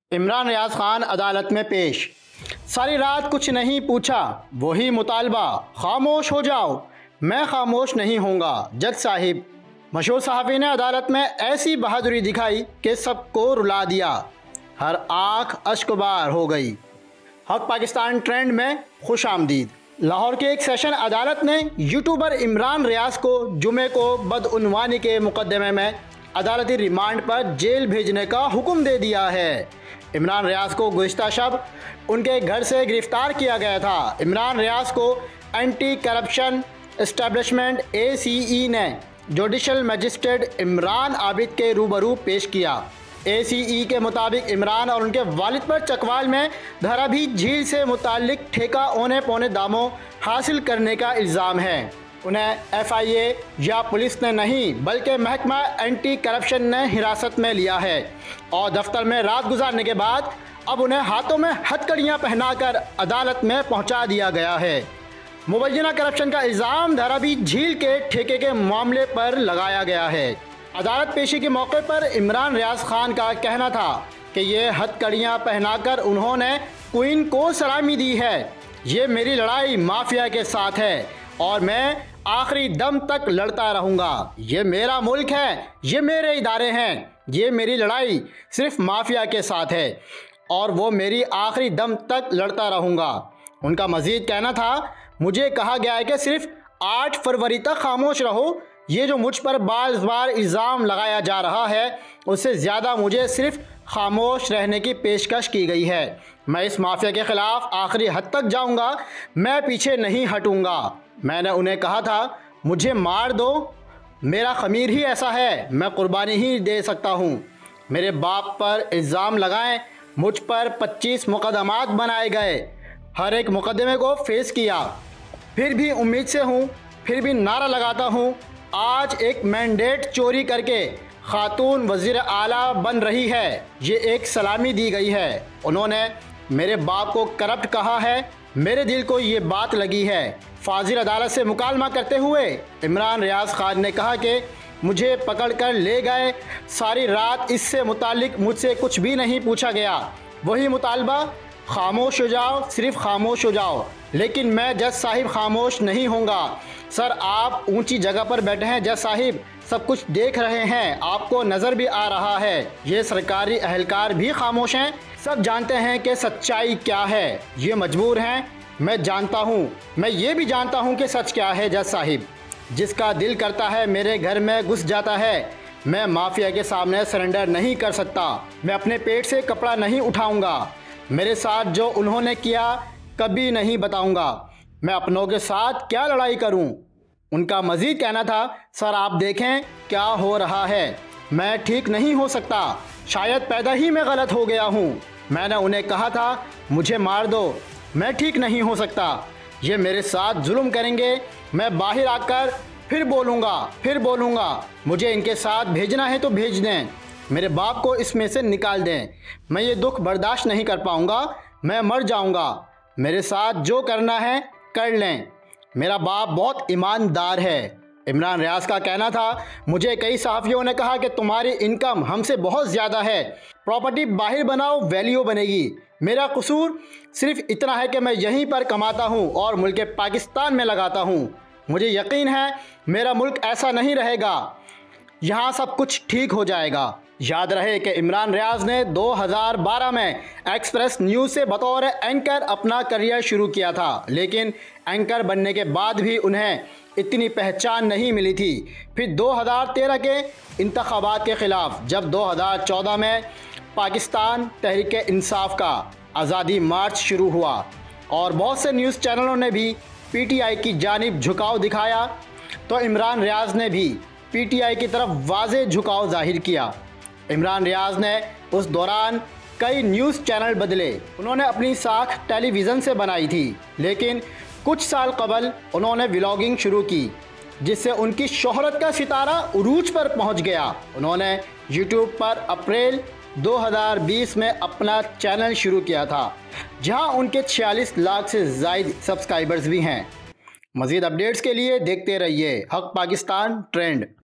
इमरान रियाज खान अदालत में पेश। सारी रात कुछ नहीं पूछा, वही मुतालबा, खामोश हो जाओ, मैं खामोश नहीं होऊंगा। जज साहिब। मशहूर सहाफ़ी ने अदालत में ऐसी बहादुरी दिखाई कि सबको रुला दिया, हर आँख अश्कबार हो गई। हक पाकिस्तान ट्रेंड में खुश आमदीद। लाहौर के एक सेशन अदालत ने यूट्यूबर इमरान रियाज को जुमे को बदउनवानी के मुकदमे में अदालती रिमांड पर जेल भेजने का हुक्म दे दिया है। इमरान रियाज को गुज़िश्ता शब उनके घर से गिरफ़्तार किया गया था। इमरान रियाज को एंटी करप्शन एस्टेब्लिशमेंट ACE ने जुडिशल मजिस्ट्रेट इमरान आबिद के रूबरू पेश किया। ACE के मुताबिक इमरान और उनके वालिद पर चकवाल में धराभी झील से मुताल्लिक ठेका औने पौने दामों हासिल करने का इल्ज़ाम है। उन्हें FIA या पुलिस ने नहीं बल्कि महकमा एंटी करप्शन ने हिरासत में लिया है और दफ्तर में रात गुजारने के बाद अब उन्हें हाथों में हथकड़ियाँ पहनाकर अदालत में पहुँचा दिया गया है। मुबैना करप्शन का इल्ज़ाम धराभी झील के ठेके के मामले पर लगाया गया है। अदालत पेशी के मौके पर इमरान रियाज खान का कहना था कि ये हथकड़ियाँ पहनाकर उन्होंने क्वीन को सलामी दी है। ये मेरी लड़ाई माफिया के साथ है और मैं आखिरी दम तक लड़ता रहूँगा। ये मेरा मुल्क है, ये मेरे इदारे हैं, ये मेरी लड़ाई सिर्फ माफिया के साथ है और वो मेरी आखिरी दम तक लड़ता रहूँगा। उनका मज़ीद कहना था, मुझे कहा गया है कि सिर्फ 8 फरवरी तक खामोश रहो। ये जो मुझ पर बार बार इल्ज़ाम लगाया जा रहा है उससे ज़्यादा मुझे सिर्फ खामोश रहने की पेशकश की गई है। मैं इस माफिया के ख़िलाफ़ आखिरी हद तक जाऊँगा, मैं पीछे नहीं हटूँगा। मैंने उन्हें कहा था, मुझे मार दो, मेरा ख़मीर ही ऐसा है, मैं कुर्बानी ही दे सकता हूँ। मेरे बाप पर इल्ज़ाम लगाएं, मुझ पर 25 मुकदमात बनाए गए, हर एक मुकदमे को फेस किया, फिर भी उम्मीद से हूँ, फिर भी नारा लगाता हूँ। आज एक मैंडेट चोरी करके खातून वज़ीर आला बन रही है, ये एक सलामी दी गई है। उन्होंने मेरे बाप को करप्ट कहा है, मेरे दिल को ये बात लगी है। फाजिल अदालत से मुकालमा करते हुए इमरान रियाज खान ने कहा कि मुझे पकड़कर ले गए, सारी रात इससे मुतालिक मुझसे कुछ भी नहीं पूछा गया, वही मुतालबा, खामोश हो जाओ, सिर्फ खामोश हो जाओ। लेकिन मैं जज साहिब खामोश नहीं होऊंगा। सर आप ऊंची जगह पर बैठे हैं जज साहिब, सब कुछ देख रहे हैं, आपको नज़र भी आ रहा है। ये सरकारी अहलकार भी खामोश हैं, सब जानते हैं कि सच्चाई क्या है, ये मजबूर हैं। मैं जानता हूँ, मैं ये भी जानता हूँ कि सच क्या है जज साहिब। जिसका दिल करता है मेरे घर में घुस जाता है। मैं माफिया के सामने सरेंडर नहीं कर सकता, मैं अपने पेट से कपड़ा नहीं उठाऊँगा। मेरे साथ जो उन्होंने किया कभी नहीं बताऊँगा। मैं अपनों के साथ क्या लड़ाई करूँ। उनका मज़ीद कहना था, सर आप देखें क्या हो रहा है, मैं ठीक नहीं हो सकता, शायद पैदा ही मैं गलत हो गया हूँ। मैंने उन्हें कहा था, मुझे मार दो, मैं ठीक नहीं हो सकता, ये मेरे साथ जुल्म करेंगे, मैं बाहर आकर फिर बोलूँगा, मुझे इनके साथ भेजना है तो भेज दें, मेरे बाप को इसमें से निकाल दें, मैं ये दुख बर्दाश्त नहीं कर पाऊँगा, मैं मर जाऊँगा, मेरे साथ जो करना है कर लें, मेरा बाप बहुत ईमानदार है। इमरान रियाज का कहना था, मुझे कई सहाफ़ियों ने कहा कि तुम्हारी इनकम हमसे बहुत ज़्यादा है, प्रॉपर्टी बाहर बनाओ वैल्यू बनेगी। मेरा कसूर सिर्फ इतना है कि मैं यहीं पर कमाता हूँ और मुल्क पाकिस्तान में लगाता हूँ। मुझे यकीन है मेरा मुल्क ऐसा नहीं रहेगा, यहाँ सब कुछ ठीक हो जाएगा। याद रहे कि इमरान रियाज ने 2012 में एक्सप्रेस न्यूज़ से बतौर एंकर अपना करियर शुरू किया था, लेकिन एंकर बनने के बाद भी उन्हें इतनी पहचान नहीं मिली थी। फिर 2013 के इंतखाबात के ख़िलाफ़ जब 2014 में पाकिस्तान तहरीक इंसाफ का आज़ादी मार्च शुरू हुआ और बहुत से न्यूज़ चैनलों ने भी PTI की जानिब झुकाव दिखाया, तो इमरान रियाज ने भी PTI की तरफ वाज़े झुकाव ज़ाहिर किया। इमरान रियाज ने उस दौरान कई न्यूज़ चैनल बदले। उन्होंने अपनी साख टेलीविज़न से बनाई थी, लेकिन कुछ साल कबल उन्होंने व्लॉगिंग शुरू की, जिससे उनकी शोहरत का सितारा उरूज पर पहुंच गया। उन्होंने यूट्यूब पर अप्रैल 2020 में अपना चैनल शुरू किया था, जहां उनके 46 लाख से ज़ायद सब्सक्राइबर्स भी हैं। मज़ीद अपडेट्स के लिए देखते रहिए हक पाकिस्तान ट्रेंड।